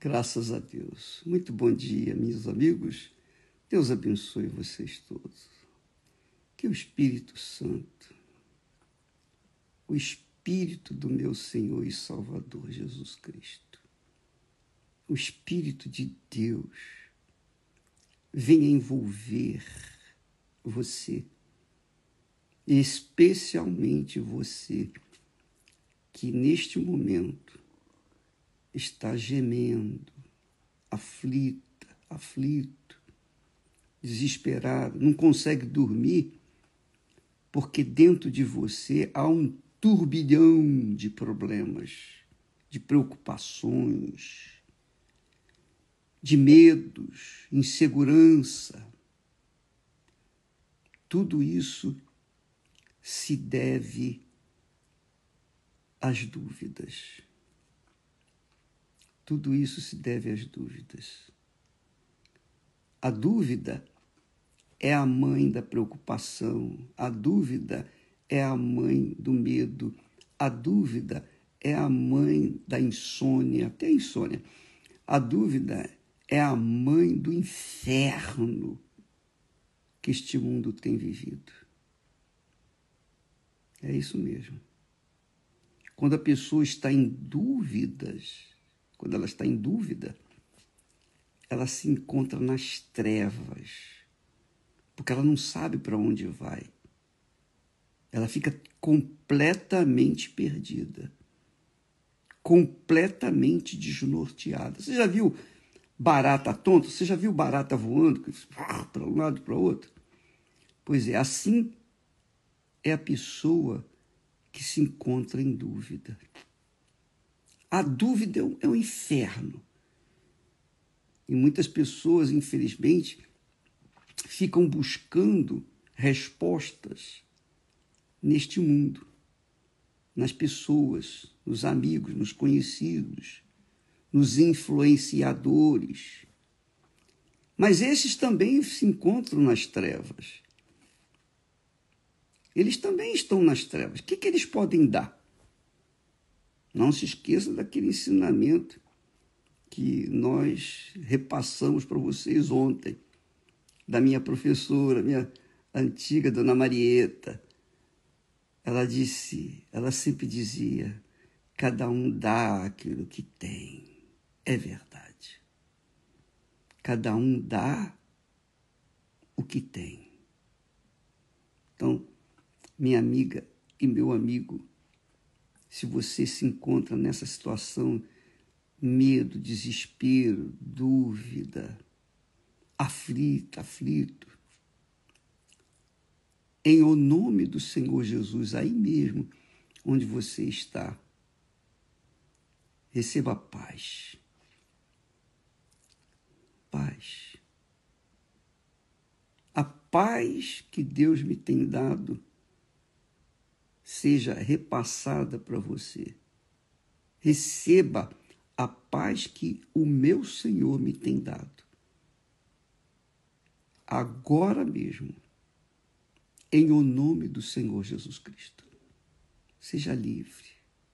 Graças a Deus. Muito bom dia, meus amigos. Deus abençoe vocês todos. Que o Espírito Santo, o Espírito do meu Senhor e Salvador Jesus Cristo, o Espírito de Deus, venha envolver você, especialmente você que neste momento está gemendo, aflito, desesperado, não consegue dormir, porque dentro de você há um turbilhão de problemas, de preocupações, de medos, insegurança. Tudo isso se deve às dúvidas. Tudo isso se deve às dúvidas. A dúvida é a mãe da preocupação, a dúvida é a mãe do medo, a dúvida é a mãe da insônia, até a insônia. A dúvida é a mãe do inferno que este mundo tem vivido. É isso mesmo. Quando a pessoa está em dúvidas, quando ela está em dúvida, ela se encontra nas trevas, porque ela não sabe para onde vai. Ela fica completamente perdida, completamente desnorteada. Você já viu barata tonta? Você já viu barata voando para um lado e para o outro? Pois é, assim é a pessoa que se encontra em dúvida. A dúvida é um inferno. E muitas pessoas, infelizmente, ficam buscando respostas neste mundo, nas pessoas, nos amigos, nos conhecidos, nos influenciadores. Mas esses também se encontram nas trevas. Eles também estão nas trevas. O que eles podem dar? Não se esqueça daquele ensinamento que nós repassamos para vocês ontem, da minha professora, minha antiga Dona Marieta. Ela sempre dizia, cada um dá aquilo que tem. É verdade. Cada um dá o que tem. Então, minha amiga e meu amigo, se você se encontra nessa situação, medo, desespero, dúvida, aflito, em o nome do Senhor Jesus, aí mesmo onde você está, receba paz. Paz. A paz que Deus me tem dado seja repassada para você. Receba a paz que o meu Senhor me tem dado. Agora mesmo, em o nome do Senhor Jesus Cristo. Seja livre.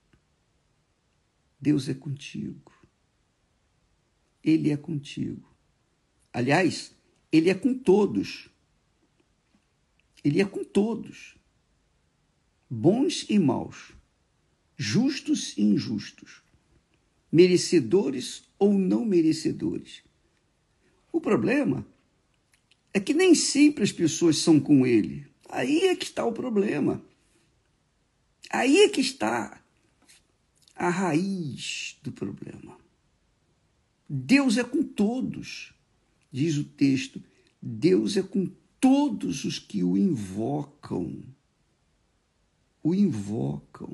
Deus é contigo. Ele é contigo. Aliás, Ele é com todos. Ele é com todos. Bons e maus. Justos e injustos. Merecedores ou não merecedores. O problema é que nem sempre as pessoas são com Ele. Aí é que está o problema. Aí é que está a raiz do problema. Deus é com todos, diz o texto. Deus é com todos os que o invocam. O invocam.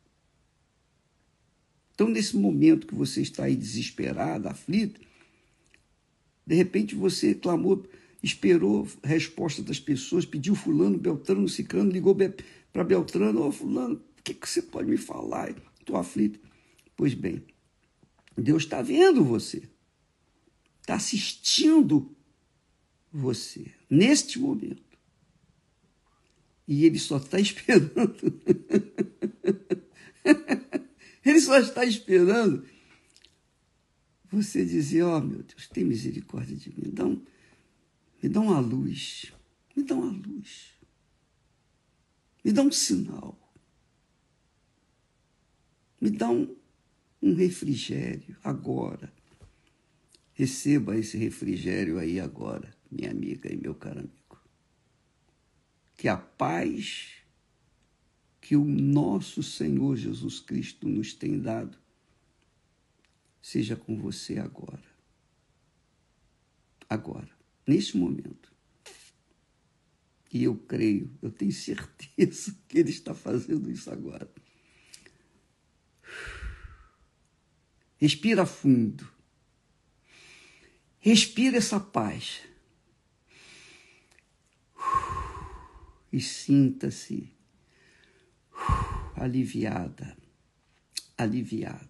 Então, nesse momento que você está aí desesperado, aflito, de repente você clamou, esperou a resposta das pessoas, pediu fulano, Beltrano, Cicrano, ligou para Beltrano, fulano, o que você pode me falar? Estou aflito. Pois bem, Deus está vendo você, está assistindo você, neste momento. E Ele só está esperando. Ele só está esperando você dizer, ó, meu Deus, tem misericórdia de mim, me dá uma luz, me dá uma luz, me dá um sinal, me dá um refrigério agora. Receba esse refrigério aí agora, minha amiga e meu caro amigo. Que a paz que o nosso Senhor Jesus Cristo nos tem dado seja com você agora. Agora, neste momento. E eu creio, eu tenho certeza que Ele está fazendo isso agora. Respira fundo. Respira essa paz. E sinta-se aliviada, aliviado.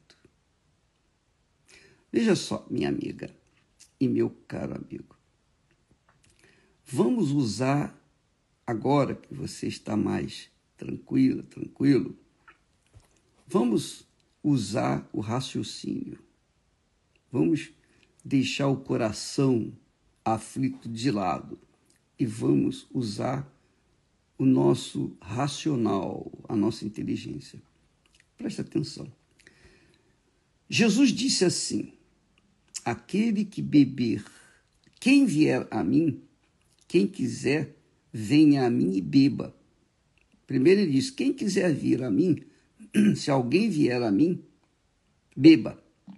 Veja só, minha amiga e meu caro amigo. Vamos usar, agora que você está mais tranquilo, vamos usar o raciocínio. Vamos deixar o coração aflito de lado e vamos usar o nosso racional, a nossa inteligência. Preste atenção. Jesus disse assim: aquele que beber, quem vier a mim, quem quiser, venha a mim e beba. Primeiro ele diz, quem quiser vir a mim, se alguém vier a mim, beba.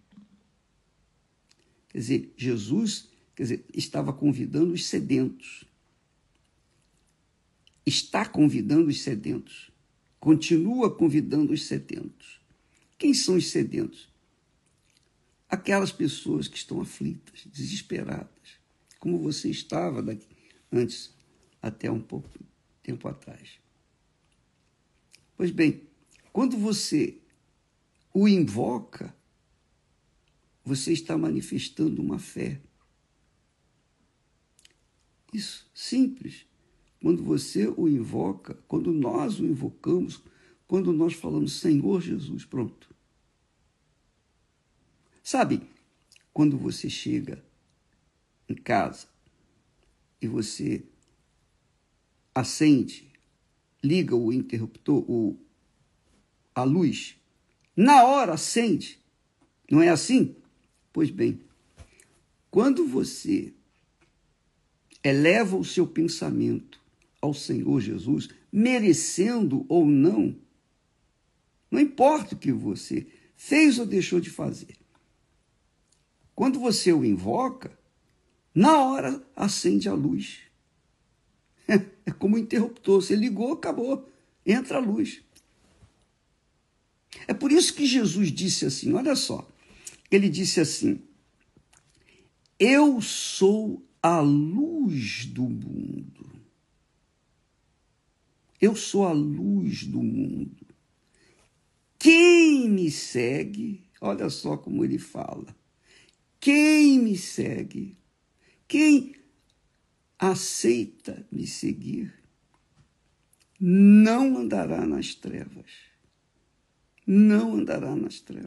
Quer dizer, Jesus estava convidando os sedentos. Está convidando os sedentos. Continua convidando os sedentos. Quem são os sedentos? Aquelas pessoas que estão aflitas, desesperadas, como você estava antes, até um pouco tempo atrás. Pois bem, quando você o invoca, você está manifestando uma fé. Isso, simples. Quando você o invoca, quando nós o invocamos, quando nós falamos Senhor Jesus, pronto. Sabe, quando você chega em casa e você acende, liga o interruptor, a luz, na hora acende, não é assim? Pois bem, quando você eleva o seu pensamento ao Senhor Jesus, merecendo ou não, não importa o que você fez ou deixou de fazer. Quando você o invoca, na hora acende a luz. É como um interruptor, você ligou, acabou, entra a luz. É por isso que Jesus disse assim, olha só, ele disse assim, eu sou a luz do mundo. Eu sou a luz do mundo. Quem me segue, olha só como ele fala, quem me segue, quem aceita me seguir, não andará nas trevas. Não andará nas trevas.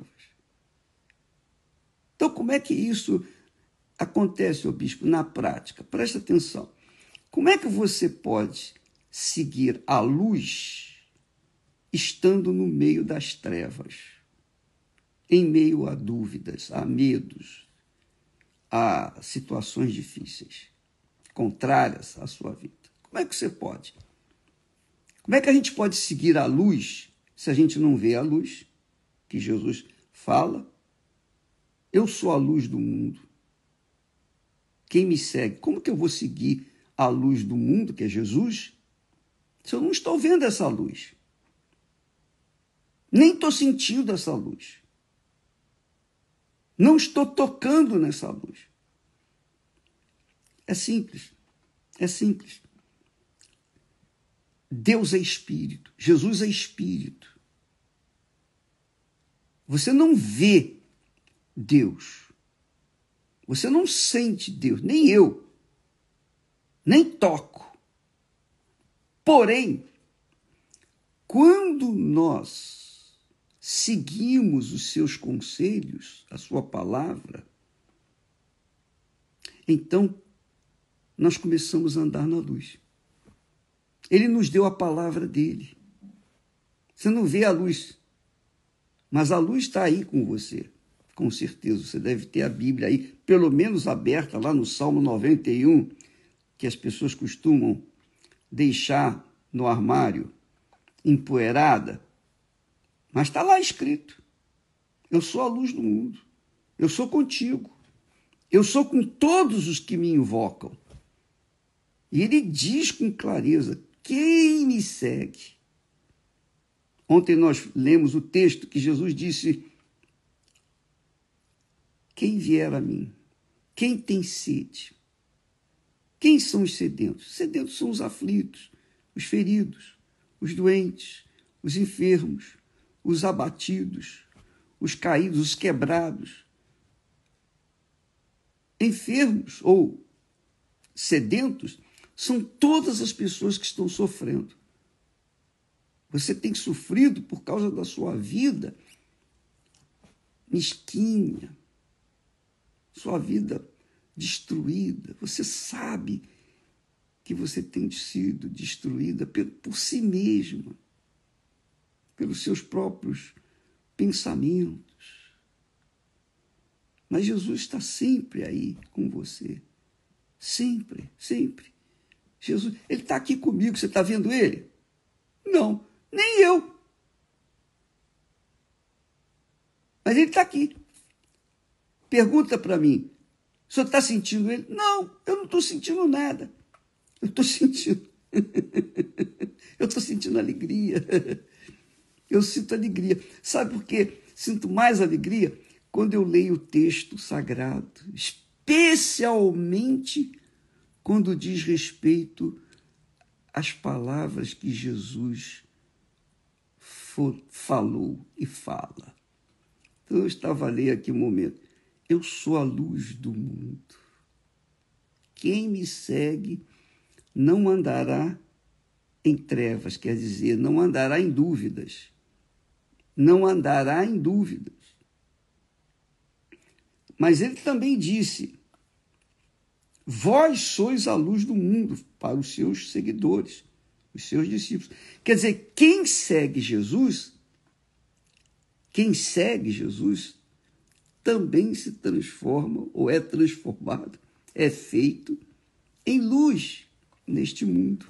Então, como é que isso acontece, ô bispo, na prática? Presta atenção. Como é que você pode seguir a luz estando no meio das trevas, em meio a dúvidas, a medos, a situações difíceis, contrárias à sua vida? Como é que você pode? Como é que a gente pode seguir a luz se a gente não vê a luz que Jesus fala? Eu sou a luz do mundo. Quem me segue? Como que eu vou seguir a luz do mundo, que é Jesus, se eu não estou vendo essa luz? Nem estou sentindo essa luz. Não estou tocando nessa luz. É simples. É simples. Deus é Espírito. Jesus é Espírito. Você não vê Deus. Você não sente Deus, nem eu. Nem toco. Porém, quando nós seguimos os seus conselhos, a sua palavra, Então, nós começamos a andar na luz. Ele nos deu a palavra dele. Você não vê a luz, mas a luz está aí com você. Com certeza, você deve ter a Bíblia aí, pelo menos aberta, lá no Salmo 91, que as pessoas costumam deixar no armário, empoeirada. Mas está lá escrito: eu sou a luz do mundo, eu sou contigo, eu sou com todos os que me invocam. E ele diz com clareza: quem me segue? Ontem nós lemos o texto que Jesus disse: quem vier a mim, quem tem sede? Quem são os sedentos? Os sedentos são os aflitos, os feridos, os doentes, os enfermos, os abatidos, os caídos, os quebrados. Enfermos ou sedentos são todas as pessoas que estão sofrendo. Você tem sofrido por causa da sua vida mesquinha, sua vida destruída. Você sabe que você tem sido destruída por si mesma, pelos seus próprios pensamentos. Mas Jesus está sempre aí com você. Sempre, sempre. Jesus, ele está aqui comigo, você está vendo ele? Não, nem eu. Mas ele está aqui. Pergunta para mim: o senhor está sentindo ele? Não, eu não estou sentindo nada. Eu estou sentindo. Eu estou sentindo alegria. Eu sinto alegria. Sabe por quê? Sinto mais alegria quando eu leio o texto sagrado, especialmente quando diz respeito às palavras que Jesus falou e fala. Então, eu estava a ler aqui um momento. Eu sou a luz do mundo. Quem me segue não andará em trevas, quer dizer, não andará em dúvidas. Não andará em dúvidas. Mas ele também disse: vós sois a luz do mundo, para os seus seguidores, os seus discípulos. Quer dizer, quem segue Jesus também se transforma, ou é transformado, é feito em luz neste mundo.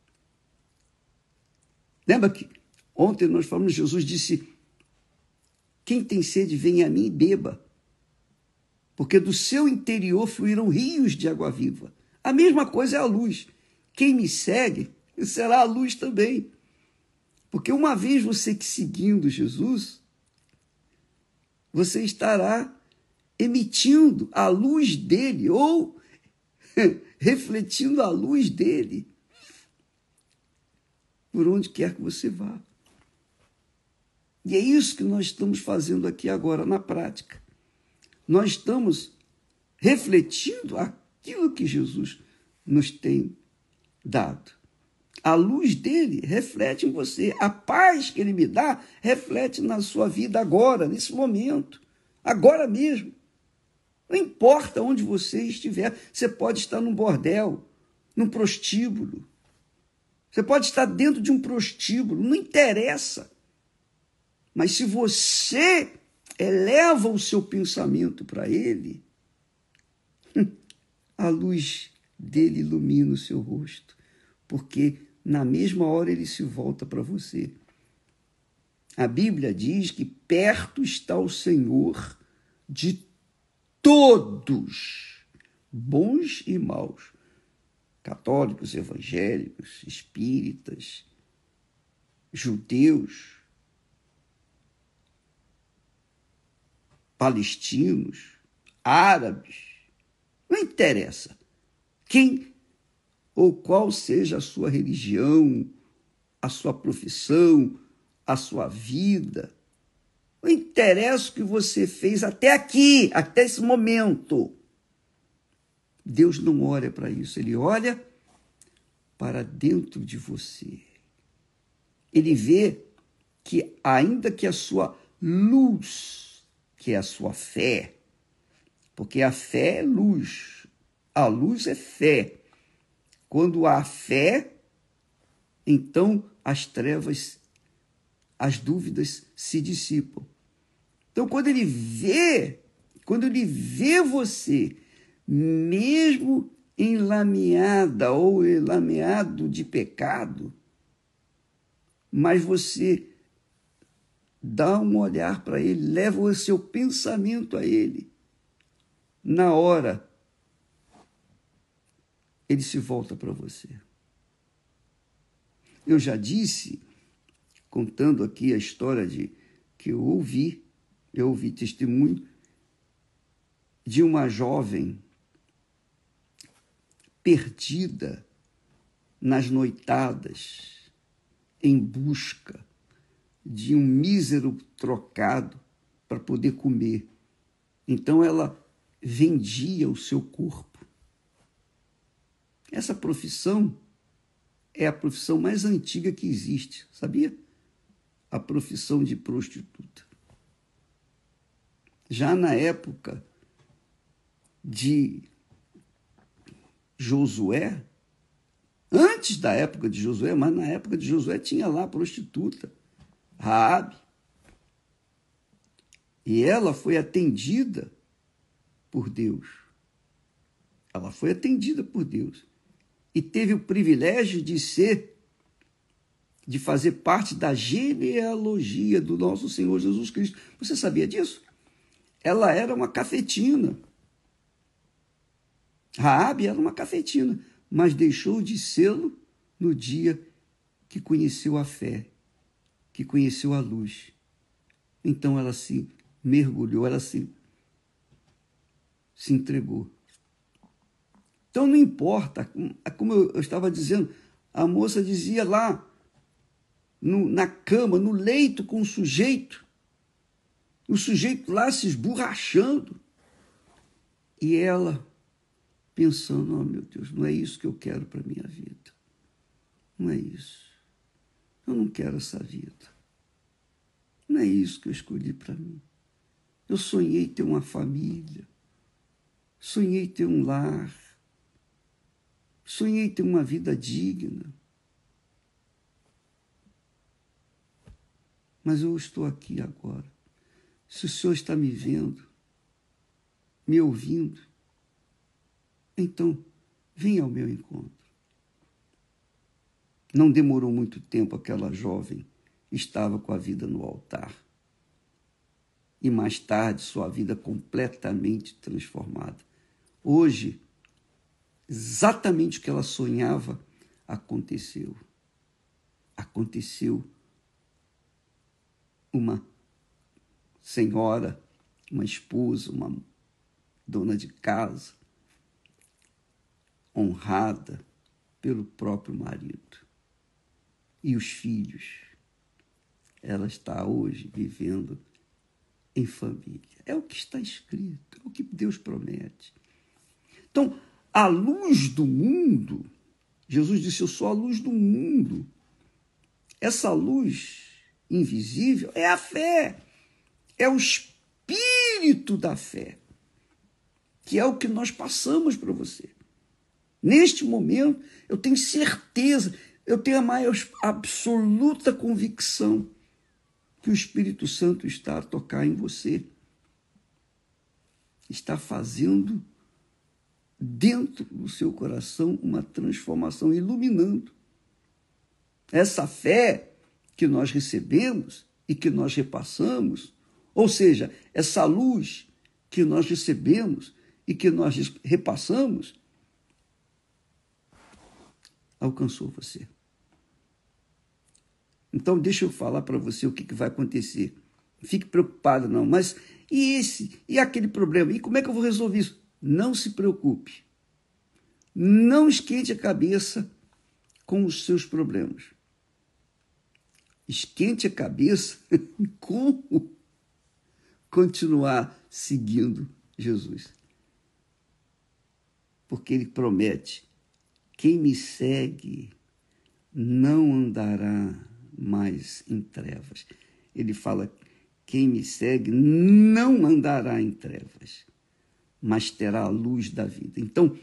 Lembra que ontem nós falamos, Jesus disse: quem tem sede, venha a mim e beba, porque do seu interior fluirão rios de água viva. A mesma coisa é a luz. Quem me segue será a luz também. Porque uma vez você que seguindo Jesus, você estará emitindo a luz dele ou refletindo a luz dele por onde quer que você vá. E é isso que nós estamos fazendo aqui agora na prática. Nós estamos refletindo aquilo que Jesus nos tem dado. A luz dele reflete em você. A paz que ele me dá reflete na sua vida agora, nesse momento, agora mesmo. Não importa onde você estiver, você pode estar num bordel, num prostíbulo. Você pode estar dentro de um prostíbulo, não interessa. Mas se você eleva o seu pensamento para ele, a luz dele ilumina o seu rosto, porque na mesma hora ele se volta para você. A Bíblia diz que perto está o Senhor de todos, bons e maus, católicos, evangélicos, espíritas, judeus, palestinos, árabes, não interessa quem ou qual seja a sua religião, a sua profissão, a sua vida. Não interessa o que você fez até aqui, até esse momento. Deus não olha para isso, ele olha para dentro de você. Ele vê que, ainda que a sua luz, que é a sua fé, porque a fé é luz, A luz é fé. Quando há fé, então as trevas, as dúvidas se dissipam. Então, quando ele vê você, mesmo enlameada ou enlameado de pecado, mas você dá um olhar para ele, leva o seu pensamento a ele, na hora, ele se volta para você. Eu já disse, contando aqui a história que eu ouvi testemunho de uma jovem perdida nas noitadas, em busca de um mísero trocado para poder comer. Então ela vendia o seu corpo. Essa profissão é a profissão mais antiga que existe, sabia? A profissão de prostituta. Já na época de Josué, antes da época de Josué, mas na época de Josué tinha lá a prostituta, Raabe. E ela foi atendida por Deus. Ela foi atendida por Deus. E teve o privilégio de fazer parte da genealogia do nosso Senhor Jesus Cristo. Você sabia disso? Ela era uma cafetina. Raabe era uma cafetina, mas deixou de sê-lo no dia que conheceu a fé, que conheceu a luz. Então ela se mergulhou, ela se entregou. Então não importa, como eu estava dizendo, a moça dizia lá, na cama, no leito com o sujeito lá se esborrachando, e ela pensando, oh meu Deus, não é isso que eu quero para a minha vida, não é isso, eu não quero essa vida, não é isso que eu escolhi para mim. Eu sonhei ter uma família, sonhei ter um lar, sonhei ter uma vida digna. Mas eu estou aqui agora. Se o Senhor está me vendo, me ouvindo, então venha ao meu encontro. Não demorou muito tempo, aquela jovem estava com a vida no altar. E mais tarde, sua vida completamente transformada. Hoje, exatamente o que ela sonhava aconteceu. Aconteceu. Uma senhora, uma esposa, uma dona de casa, honrada pelo próprio marido. E os filhos, ela está hoje vivendo em família. É o que está escrito, é o que Deus promete. Então, a luz do mundo, Jesus disse, eu sou a luz do mundo. Essa luz invisível é a fé, é o espírito da fé, que é o que nós passamos para você. Neste momento, eu tenho certeza, eu tenho a maior absoluta convicção que o Espírito Santo está a tocar em você, está fazendo dentro do seu coração uma transformação, iluminando. Essa fé que nós recebemos e que nós repassamos, ou seja, essa luz que nós recebemos e que nós repassamos, alcançou você. Então, deixa eu falar para você o que vai acontecer. Não fique preocupado, não. Mas e aquele problema? E como é que eu vou resolver isso? Não se preocupe. Não esquente a cabeça com os seus problemas. Esquente a cabeça em como continuar seguindo Jesus. Porque ele promete, quem me segue não andará mais em trevas. Ele fala, quem me segue não andará em trevas, mas terá a luz da vida. Então,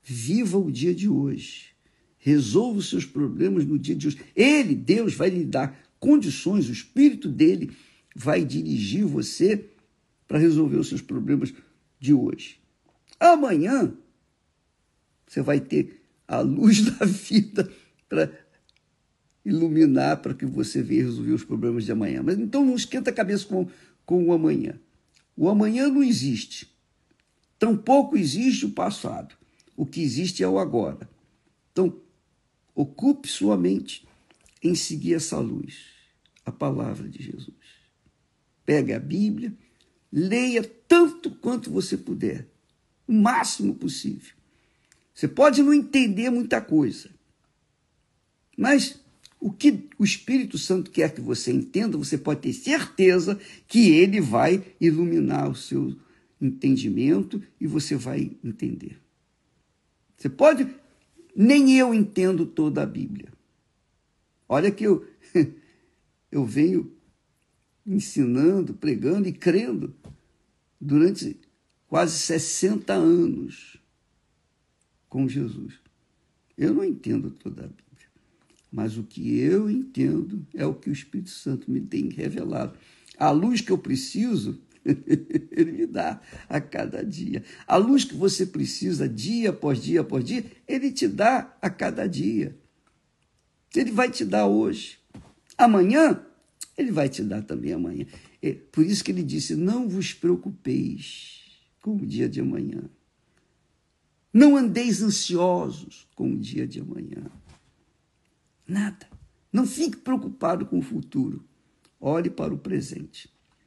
Viva o dia de hoje. Resolva os seus problemas no dia de hoje. Ele, Deus, vai lhe dar condições, o Espírito dele vai dirigir você para resolver os seus problemas de hoje. Amanhã, você vai ter a luz da vida para iluminar, para que você venha resolver os problemas de amanhã. Mas então não esquenta a cabeça com o amanhã. O amanhã não existe. Tampouco existe o passado. O que existe é o agora. Então, ocupe sua mente em seguir essa luz, a palavra de Jesus. Pegue a Bíblia, leia tanto quanto você puder, o máximo possível. Você pode não entender muita coisa, mas o que o Espírito Santo quer que você entenda, você pode ter certeza que ele vai iluminar o seu entendimento e você vai entender. Você pode... Nem eu entendo toda a Bíblia. Olha que eu venho ensinando, pregando e crendo durante quase 60 anos com Jesus. Eu não entendo toda a Bíblia, mas o que eu entendo é o que o Espírito Santo me tem revelado. A luz que eu preciso, ele me dá a cada dia. A luz que você precisa dia após dia após dia, ele te dá a cada dia. Ele vai te dar hoje. Amanhã, ele vai te dar também amanhã. Por isso que ele disse, não vos preocupeis com o dia de amanhã. Não andeis ansiosos com o dia de amanhã. Nada. Não fique preocupado com o futuro. Olhe para o presente.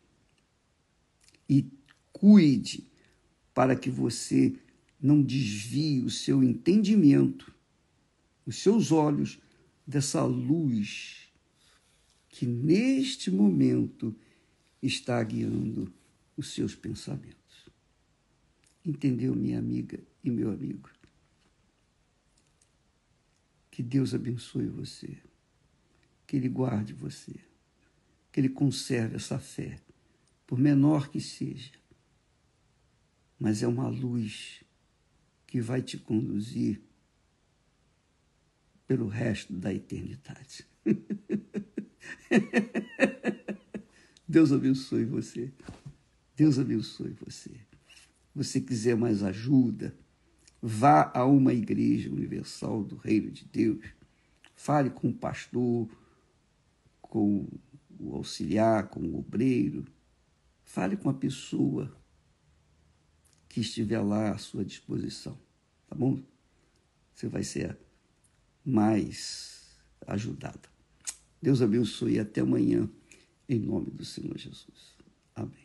E cuide para que você não desvie o seu entendimento, os seus olhos, dessa luz que neste momento está guiando os seus pensamentos. Entendeu, minha amiga e meu amigo? Que Deus abençoe você, que Ele guarde você, que Ele conserve essa fé, por menor que seja, mas é uma luz que vai te conduzir pelo resto da eternidade. Deus abençoe você. Deus abençoe você. Você quiser mais ajuda, vá a uma igreja universal do Reino de Deus. Fale com o pastor, com o auxiliar, com o obreiro. Fale com a pessoa que estiver lá à sua disposição, tá bom? Você vai ser mais ajudada. Deus abençoe e até amanhã, em nome do Senhor Jesus. Amém.